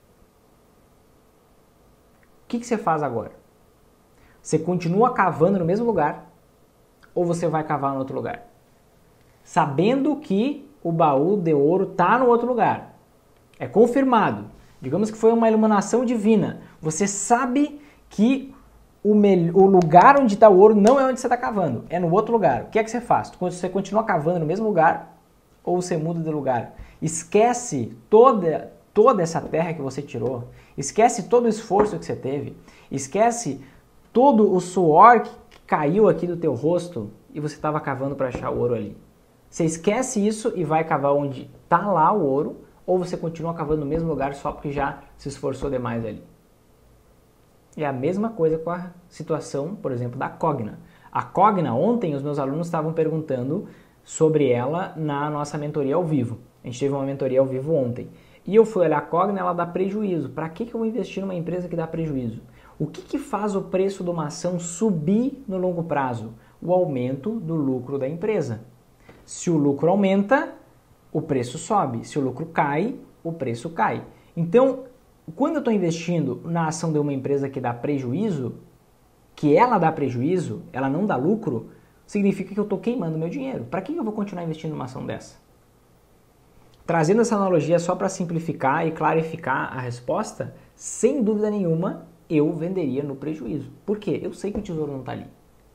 O que que você faz agora? Você continua cavando no mesmo lugar ou você vai cavar no outro lugar? Sabendo que o baú de ouro está no outro lugar. É confirmado. Digamos que foi uma iluminação divina. Você sabe que o, o lugar onde está o ouro não é onde você está cavando, é no outro lugar. O que é que você faz? Você continua cavando no mesmo lugar ou você muda de lugar? Esquece toda, toda essa terra que você tirou. Esquece todo o esforço que você teve. Esquece todo o suor que caiu aqui do teu rosto e você estava cavando para achar o ouro ali. Você esquece isso e vai cavar onde está lá o ouro, ou você continua cavando no mesmo lugar só porque já se esforçou demais ali. É a mesma coisa com a situação, por exemplo, da Cogna. A Cogna, ontem os meus alunos estavam perguntando sobre ela na nossa mentoria ao vivo. A gente teve uma mentoria ao vivo ontem. E eu fui olhar a Cogna, ela dá prejuízo. Para que, que eu vou investir numa empresa que dá prejuízo? O que, que faz o preço de uma ação subir no longo prazo? O aumento do lucro da empresa. Se o lucro aumenta, o preço sobe. Se o lucro cai, o preço cai. Então, quando eu estou investindo na ação de uma empresa que dá prejuízo, que ela dá prejuízo, ela não dá lucro, significa que eu estou queimando meu dinheiro. Para que eu vou continuar investindo numa ação dessa? Trazendo essa analogia só para simplificar e clarificar a resposta, sem dúvida nenhuma, eu venderia no prejuízo. Por quê? Eu sei que o tesouro não está ali.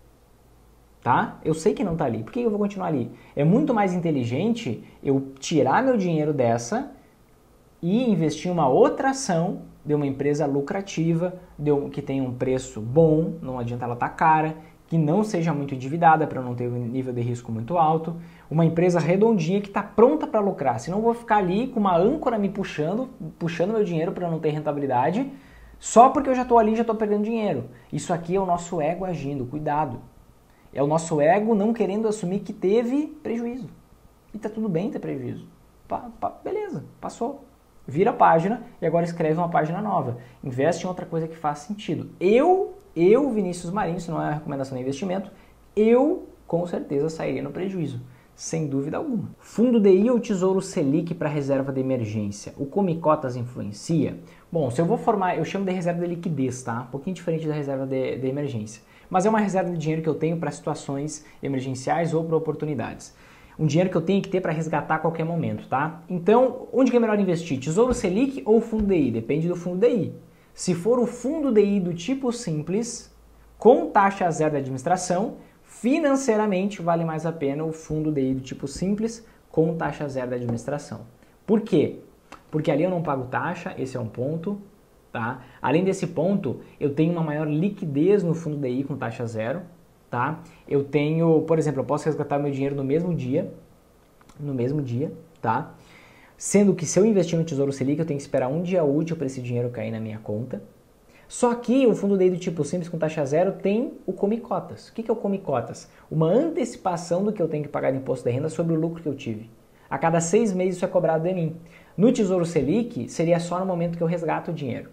Tá? Eu sei que não está ali. Por que eu vou continuar ali? É muito mais inteligente eu tirar meu dinheiro dessa e investir em uma outra ação de uma empresa lucrativa, de um, que tenha um preço bom, não adianta ela estar cara, que não seja muito endividada para não ter um nível de risco muito alto, uma empresa redondinha que está pronta para lucrar. Senão eu vou ficar ali com uma âncora me puxando, puxando meu dinheiro para não ter rentabilidade, só porque eu já estou ali e já estou perdendo dinheiro. Isso aqui é o nosso ego agindo, cuidado. É o nosso ego não querendo assumir que teve prejuízo. E tá tudo bem ter prejuízo. Pa, pa, beleza, passou. Vira a página e agora escreve uma página nova. Investe em outra coisa que faz sentido. Eu, eu, Vinícius Marinho, isso não é uma recomendação de investimento, eu com certeza sairia no prejuízo. Sem dúvida alguma. Fundo D I ou Tesouro Selic para reserva de emergência? O Come Cotas influencia? Bom, se eu vou formar, eu chamo de reserva de liquidez, tá? Um pouquinho diferente da reserva de, de emergência. Mas é uma reserva de dinheiro que eu tenho para situações emergenciais ou para oportunidades. Um dinheiro que eu tenho que ter para resgatar a qualquer momento, tá? Então, onde que é melhor investir? Tesouro Selic ou Fundo D I? Depende do Fundo D I. Se for o Fundo D I do tipo simples, com taxa zero de administração, financeiramente vale mais a pena o Fundo D I do tipo simples, com taxa zero de administração. Por quê? Porque ali eu não pago taxa, esse é um ponto. Tá? Além desse ponto, eu tenho uma maior liquidez no fundo D I com taxa zero. Tá? Eu tenho, por exemplo, eu posso resgatar meu dinheiro no mesmo dia, no mesmo dia, tá? Sendo que se eu investir no Tesouro Selic, eu tenho que esperar um dia útil para esse dinheiro cair na minha conta. Só que o fundo D I do tipo simples com taxa zero tem o Come Cotas. O que é o Come Cotas? Uma antecipação do que eu tenho que pagar de imposto de renda sobre o lucro que eu tive. A cada seis meses isso é cobrado de mim. No Tesouro Selic, seria só no momento que eu resgato o dinheiro.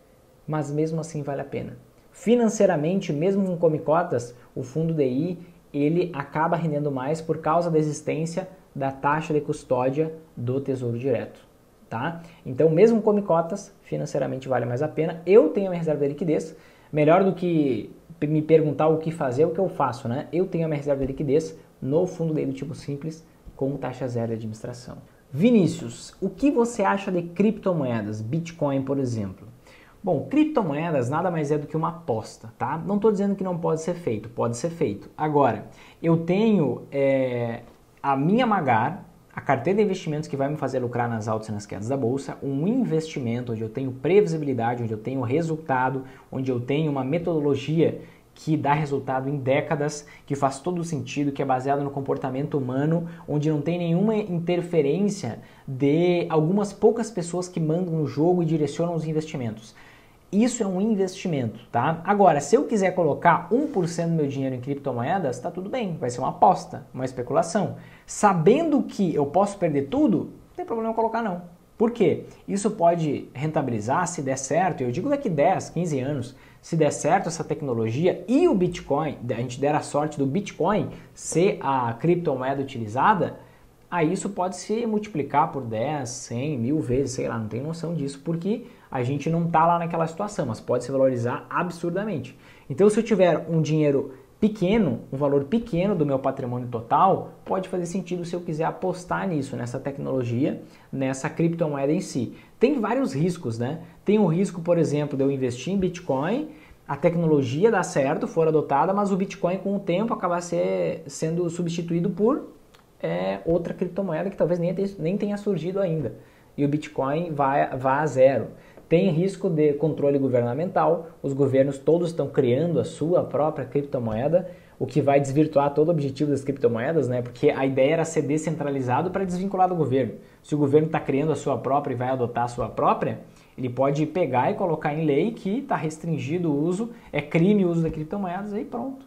Mas mesmo assim vale a pena. Financeiramente, mesmo com Come Cotas, o fundo D I ele acaba rendendo mais por causa da existência da taxa de custódia do Tesouro Direto. Tá? Então, mesmo Come Cotas, financeiramente vale mais a pena. Eu tenho a minha reserva de liquidez. Melhor do que me perguntar o que fazer, o que eu faço, né? Eu tenho a minha reserva de liquidez no fundo D I do tipo simples com taxa zero de administração. Vinícius, o que você acha de criptomoedas? Bitcoin, por exemplo. Bom, criptomoedas nada mais é do que uma aposta, tá? Não estou dizendo que não pode ser feito, pode ser feito. Agora, eu tenho é, a minha Magar, a carteira de investimentos que vai me fazer lucrar nas altas e nas quedas da bolsa, um investimento onde eu tenho previsibilidade, onde eu tenho resultado, onde eu tenho uma metodologia que dá resultado em décadas, que faz todo sentido, que é baseado no comportamento humano, onde não tem nenhuma interferência de algumas poucas pessoas que mandam no jogo e direcionam os investimentos. Isso é um investimento, tá? Agora, se eu quiser colocar um por cento do meu dinheiro em criptomoedas, tá tudo bem, vai ser uma aposta, uma especulação. Sabendo que eu posso perder tudo, não tem problema eu colocar não. Por quê? Isso pode rentabilizar se der certo, eu digo daqui dez, quinze anos, se der certo essa tecnologia e o Bitcoin, a gente der a sorte do Bitcoin ser a criptomoeda utilizada, aí isso pode se multiplicar por dez, cem, mil vezes, sei lá, não tenho noção disso, porque a gente não está lá naquela situação, mas pode se valorizar absurdamente. Então, se eu tiver um dinheiro pequeno, um valor pequeno do meu patrimônio total, pode fazer sentido se eu quiser apostar nisso, nessa tecnologia, nessa criptomoeda em si. Tem vários riscos, né? Tem o risco, por exemplo, de eu investir em Bitcoin, a tecnologia dá certo, for adotada, mas o Bitcoin com o tempo acaba ser, sendo substituído por é, outra criptomoeda que talvez nem, nem tenha surgido ainda. E o Bitcoin vai, vai a zero. Tem risco de controle governamental, os governos todos estão criando a sua própria criptomoeda, o que vai desvirtuar todo o objetivo das criptomoedas, né? Porque a ideia era ser descentralizado para desvincular do governo. Se o governo está criando a sua própria e vai adotar a sua própria, ele pode pegar e colocar em lei que está restringido o uso, é crime o uso de criptomoedas e pronto.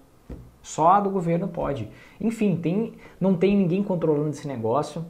Só a do governo pode. Enfim, tem, não tem ninguém controlando esse negócio.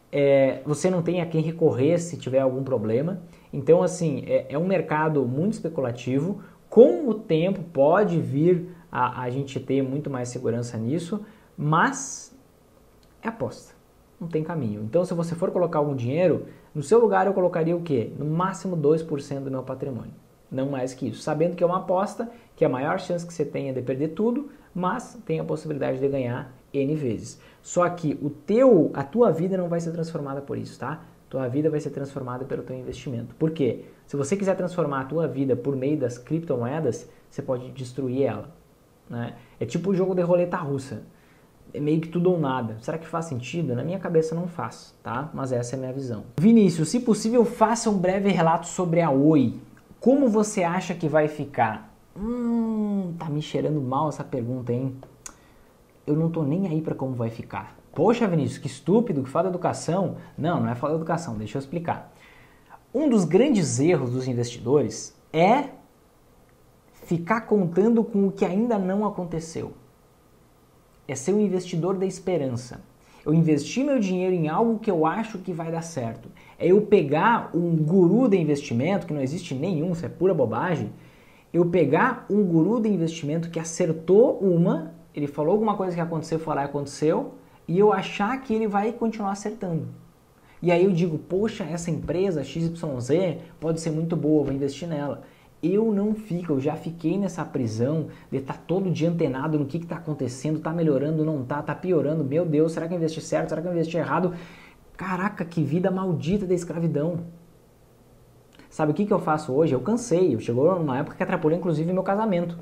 É, você não tem a quem recorrer se tiver algum problema. Então, assim, é, é um mercado muito especulativo, Com o tempo pode vir a, a gente ter muito mais segurança nisso, mas é aposta, não tem caminho. Então se você for colocar algum dinheiro, no seu lugar eu colocaria o quê? No máximo dois por cento do meu patrimônio, não mais que isso. Sabendo que é uma aposta, que a maior chance que você tem é de perder tudo, mas tem a possibilidade de ganhar N vezes. Só que o teu, a tua vida não vai ser transformada por isso, tá? Tua vida vai ser transformada pelo teu investimento. Por quê? Se você quiser transformar a tua vida por meio das criptomoedas, você pode destruir ela, né? É tipo o jogo de roleta russa. É meio que tudo ou nada. Será que faz sentido? Na minha cabeça não faz, tá? Mas essa é a minha visão. Vinícius, se possível, faça um breve relato sobre a Oi. Como você acha que vai ficar? Hum, tá me cheirando mal essa pergunta, hein? Eu não tô nem aí pra como vai ficar. Poxa, Vinícius, que estúpido, que falta de educação. Não, não é falta de educação, deixa eu explicar. Um dos grandes erros dos investidores é ficar contando com o que ainda não aconteceu. É ser um investidor da esperança. Eu investi meu dinheiro em algo que eu acho que vai dar certo. É eu pegar um guru de investimento, que não existe nenhum, isso é pura bobagem. Eu pegar um guru de investimento que acertou uma, ele falou alguma coisa que aconteceu, foi lá e aconteceu, e eu achar que ele vai continuar acertando. E aí eu digo, poxa, essa empresa X Y Z pode ser muito boa, vou investir nela. Eu não fico, eu já fiquei nessa prisão de estar todo dia antenado no que está acontecendo, está melhorando, não está, está piorando. Meu Deus, será que eu investi certo? Será que eu investi errado? Caraca, que vida maldita da escravidão. Sabe o que, que eu faço hoje? Eu cansei, eu chegou numa época que atrapalhou inclusive meu casamento.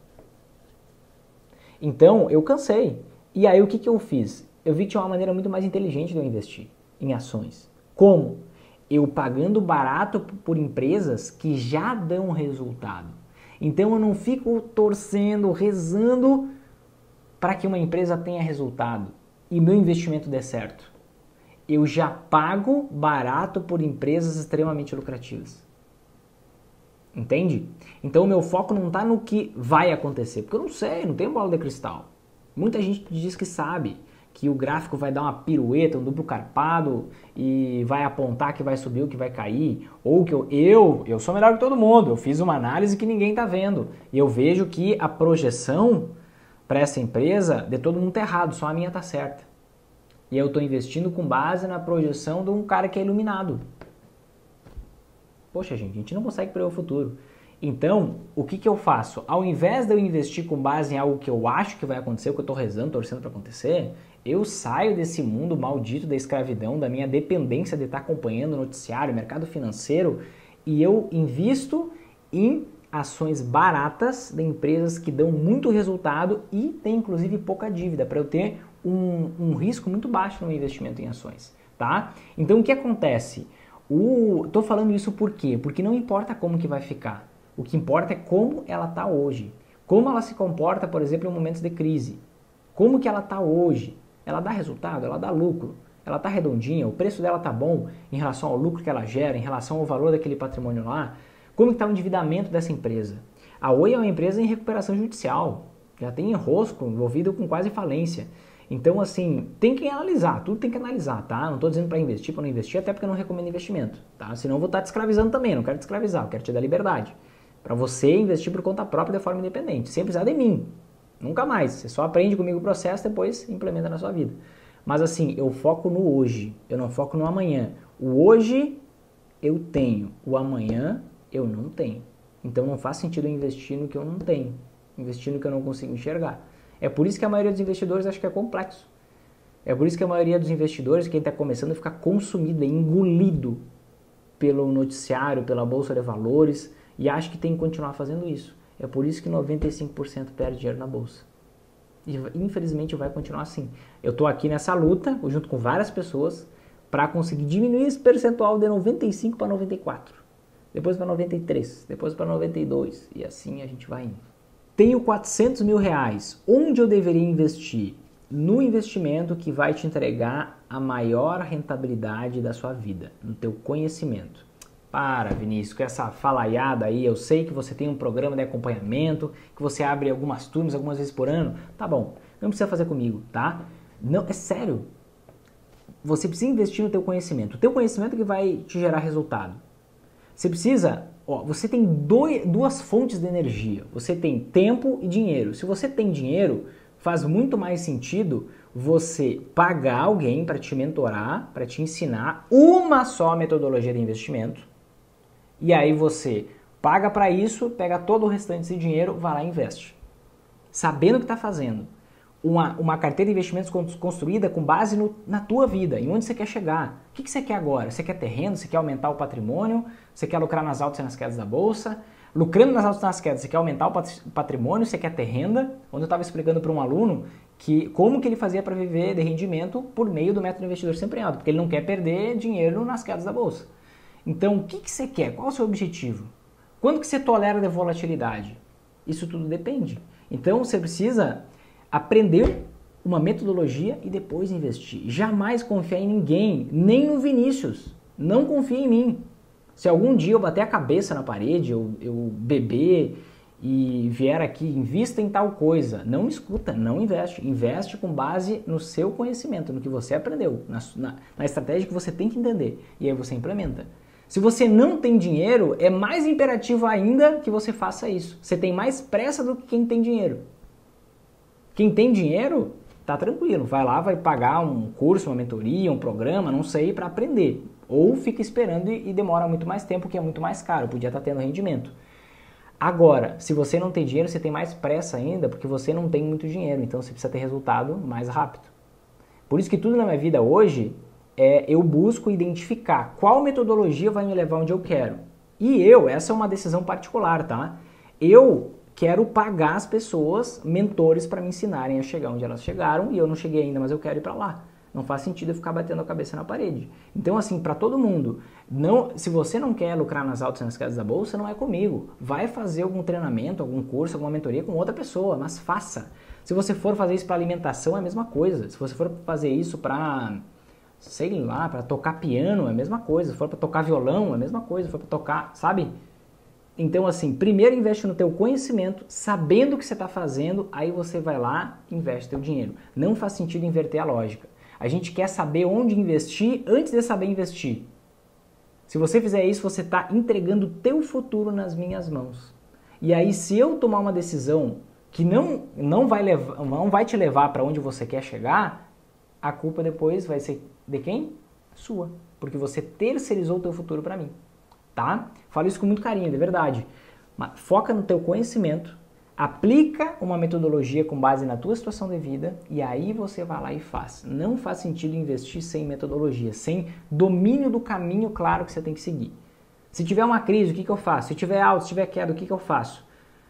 Então, eu cansei. E aí o que, que eu fiz? Eu vi que tinha uma maneira muito mais inteligente de eu investir em ações. Como? Eu pagando barato por empresas que já dão resultado. Então eu não fico torcendo, rezando para que uma empresa tenha resultado e meu investimento dê certo. Eu já pago barato por empresas extremamente lucrativas. Entende? Então o meu foco não está no que vai acontecer, porque eu não sei, não tenho bola de cristal. Muita gente diz que sabe que o gráfico vai dar uma pirueta, um duplo carpado e vai apontar que vai subir ou que vai cair, ou que eu, eu, eu sou melhor que todo mundo, eu fiz uma análise que ninguém está vendo e eu vejo que a projeção para essa empresa de todo mundo está errado, só a minha está certa. E eu estou investindo com base na projeção de um cara que é iluminado. Poxa, gente, a gente não consegue prever o futuro. Então, o que, que eu faço? Ao invés de eu investir com base em algo que eu acho que vai acontecer, o que eu estou rezando, torcendo para acontecer, eu saio desse mundo maldito da escravidão, da minha dependência de estar acompanhando o noticiário, o mercado financeiro, e eu invisto em ações baratas de empresas que dão muito resultado e tem inclusive pouca dívida, para eu ter um, um risco muito baixo no meu investimento em ações, tá? Então, o que acontece? Estou falando isso por quê? Porque não importa como que vai ficar. O que importa é como ela está hoje. Como ela se comporta, por exemplo, em momentos de crise. Como que ela está hoje? Ela dá resultado? Ela dá lucro? Ela está redondinha? O preço dela está bom em relação ao lucro que ela gera, em relação ao valor daquele patrimônio lá? Como está o endividamento dessa empresa? A Oi é uma empresa em recuperação judicial. Já tem enrosco envolvido com quase falência. Então, assim, tem que analisar, tudo tem que analisar, tá? Não estou dizendo para investir, para não investir, até porque eu não recomendo investimento, tá? Senão eu vou estar te escravizando também, não quero te escravizar, eu quero te dar liberdade. Para você investir por conta própria de forma independente, sem precisar de mim. Nunca mais. Você só aprende comigo o processo, depois implementa na sua vida. Mas assim, eu foco no hoje, eu não foco no amanhã. O hoje eu tenho, o amanhã eu não tenho. Então não faz sentido eu investir no que eu não tenho, investir no que eu não consigo enxergar. É por isso que a maioria dos investidores acha que é complexo. É por isso que a maioria dos investidores, quem está começando, fica consumido, é engolido pelo noticiário, pela bolsa de valores, e acha que tem que continuar fazendo isso. É por isso que noventa e cinco por cento perde dinheiro na bolsa. E infelizmente vai continuar assim. Eu estou aqui nessa luta, junto com várias pessoas, para conseguir diminuir esse percentual de noventa e cinco para noventa e quatro. Depois para noventa e três, depois para noventa e dois. E assim a gente vai indo. Tenho quatrocentos mil reais. Onde eu deveria investir? No investimento que vai te entregar a maior rentabilidade da sua vida, no teu conhecimento. Para, Vinícius, com essa falaiada aí, eu sei que você tem um programa de acompanhamento, que você abre algumas turmas algumas vezes por ano. Tá bom, não precisa fazer comigo, tá? Não, é sério. Você precisa investir no teu conhecimento. O teu conhecimento que vai te gerar resultado. Você precisa Ó, você tem dois, duas fontes de energia. Você tem tempo e dinheiro. Se você tem dinheiro, faz muito mais sentido você pagar alguém para te mentorar, para te ensinar uma só metodologia de investimento. E aí você paga para isso, pega todo o restante desse dinheiro, vai lá e investe. Sabendo o que está fazendo. Uma, uma carteira de investimentos construída com base no, na tua vida, em onde você quer chegar. O que, que você quer agora? Você quer ter renda? Você quer aumentar o patrimônio? Você quer lucrar nas altas e nas quedas da bolsa? Lucrando nas altas e nas quedas, você quer aumentar o patrimônio? Você quer ter renda? Onde eu estava explicando para um aluno que como que ele fazia para viver de rendimento por meio do método investidor sempre alto, porque ele não quer perder dinheiro nas quedas da bolsa. Então, o que, que você quer? Qual é o seu objetivo? Quanto que você tolera de volatilidade? Isso tudo depende. Então, você precisa aprender uma metodologia e depois investir. Jamais confiar em ninguém, nem no Vinícius. Não confie em mim. Se algum dia eu bater a cabeça na parede, eu, eu beber e vier aqui, invista em tal coisa, não me escuta, não investe. Investe com base no seu conhecimento, no que você aprendeu, na, na, na estratégia que você tem que entender. E aí você implementa. Se você não tem dinheiro, é mais imperativo ainda que você faça isso. Você tem mais pressa do que quem tem dinheiro. Quem tem dinheiro, tá tranquilo, vai lá, vai pagar um curso, uma mentoria, um programa, não sei, para aprender. Ou fica esperando e, e demora muito mais tempo, que é muito mais caro, podia estar tendo rendimento. Agora, se você não tem dinheiro, você tem mais pressa ainda, porque você não tem muito dinheiro, então você precisa ter resultado mais rápido. Por isso que tudo na minha vida hoje, é, eu busco identificar qual metodologia vai me levar onde eu quero. E eu, essa é uma decisão particular, tá? Eu quero pagar as pessoas, mentores, para me ensinarem a chegar onde elas chegaram, e eu não cheguei ainda, mas eu quero ir para lá. Não faz sentido eu ficar batendo a cabeça na parede. Então, assim, para todo mundo, não, se você não quer lucrar nas altas e nas quedas da bolsa, não é comigo. Vai fazer algum treinamento, algum curso, alguma mentoria com outra pessoa, mas faça. Se você for fazer isso para alimentação, é a mesma coisa. Se você for fazer isso para, sei lá, para tocar piano, é a mesma coisa. Se for para tocar violão, é a mesma coisa. Se for para tocar, sabe? Então, assim, primeiro investe no teu conhecimento, sabendo o que você está fazendo, aí você vai lá e investe teu dinheiro. Não faz sentido inverter a lógica. A gente quer saber onde investir antes de saber investir. Se você fizer isso, você está entregando o teu futuro nas minhas mãos. E aí, se eu tomar uma decisão que não, não, vai, levar, não vai te levar para onde você quer chegar, a culpa depois vai ser de quem? Sua. Porque você terceirizou o teu futuro para mim. Tá? Falo isso com muito carinho, de verdade. Mas foca no teu conhecimento, aplica uma metodologia com base na tua situação de vida e aí você vai lá e faz. Não faz sentido investir sem metodologia, sem domínio do caminho claro que você tem que seguir. Se tiver uma crise, o que, que eu faço? Se tiver alto, se tiver queda, o que, que eu faço?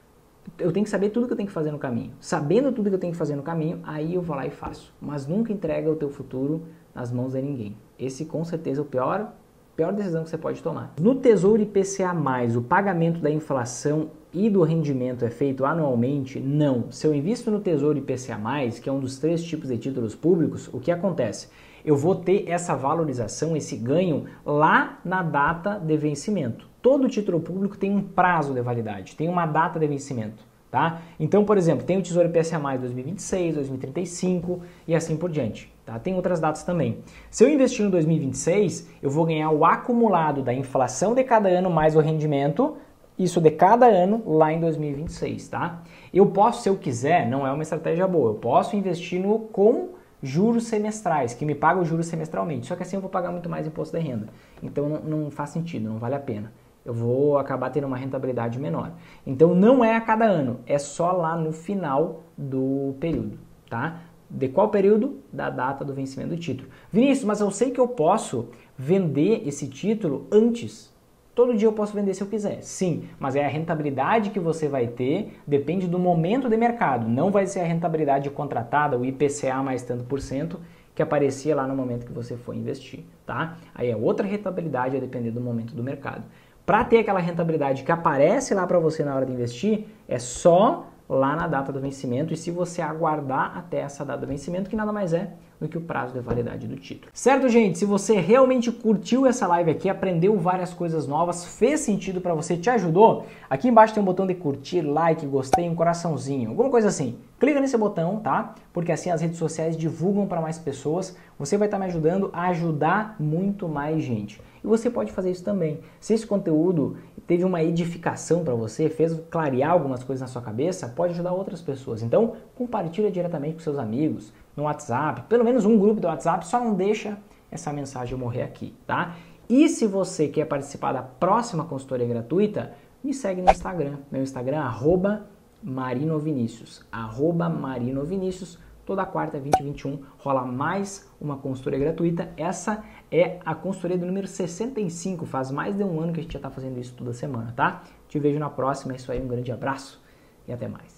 Eu tenho que saber tudo que eu tenho que fazer no caminho. Sabendo tudo que eu tenho que fazer no caminho, aí eu vou lá e faço. Mas nunca entrega o teu futuro nas mãos de ninguém. Esse com certeza é o pior Pior decisão que você pode tomar. No Tesouro I P C A mais, o pagamento da inflação e do rendimento é feito anualmente? Não. Se eu invisto no Tesouro I P C A mais, que é um dos três tipos de títulos públicos, o que acontece? Eu vou ter essa valorização, esse ganho lá na data de vencimento. Todo título público tem um prazo de validade, tem uma data de vencimento. Tá? Então, por exemplo, tem o Tesouro I P C A mais dois mil e vinte e seis, dois mil e trinta e cinco e assim por diante. Tá? Tem outras datas também. Se eu investir no dois mil e vinte e seis, eu vou ganhar o acumulado da inflação de cada ano mais o rendimento, isso de cada ano lá em dois mil e vinte e seis. Tá? Eu posso, se eu quiser, não é uma estratégia boa, eu posso investir no com juros semestrais, que me pagam juros semestralmente, só que assim eu vou pagar muito mais imposto de renda. Então não, não faz sentido, não vale a pena. Eu vou acabar tendo uma rentabilidade menor. Então não é a cada ano, é só lá no final do período, tá? De qual período? Da data do vencimento do título. Vinícius, mas eu sei que eu posso vender esse título antes. Todo dia eu posso vender se eu quiser. Sim, mas é a rentabilidade que você vai ter, depende do momento de mercado. Não vai ser a rentabilidade contratada, o I P C A mais tanto por cento, que aparecia lá no momento que você for investir, tá? Aí é outra rentabilidade a depender do momento do mercado. Para ter aquela rentabilidade que aparece lá para você na hora de investir, é só lá na data do vencimento e se você aguardar até essa data do vencimento, que nada mais é do que o prazo de validade do título. Certo, gente? Se você realmente curtiu essa live aqui, aprendeu várias coisas novas, fez sentido para você, te ajudou, aqui embaixo tem um botão de curtir, like, gostei, um coraçãozinho, alguma coisa assim. Clica nesse botão, tá? Porque assim as redes sociais divulgam para mais pessoas, você vai estar me ajudando a ajudar muito mais gente. E você pode fazer isso também. Se esse conteúdo teve uma edificação para você, fez clarear algumas coisas na sua cabeça, pode ajudar outras pessoas. Então, compartilha diretamente com seus amigos, no WhatsApp, pelo menos um grupo do WhatsApp, só não deixa essa mensagem morrer aqui, tá? E se você quer participar da próxima consultoria gratuita, me segue no Instagram. Meu Instagram é arroba marinovinicius, arroba marinovinicius. Toda quarta, vinte e vinte e um, rola mais uma consultoria gratuita. Essa é a consultoria do número sessenta e cinco. Faz mais de um ano que a gente já está fazendo isso toda semana, tá? Te vejo na próxima. É isso aí, um grande abraço e até mais.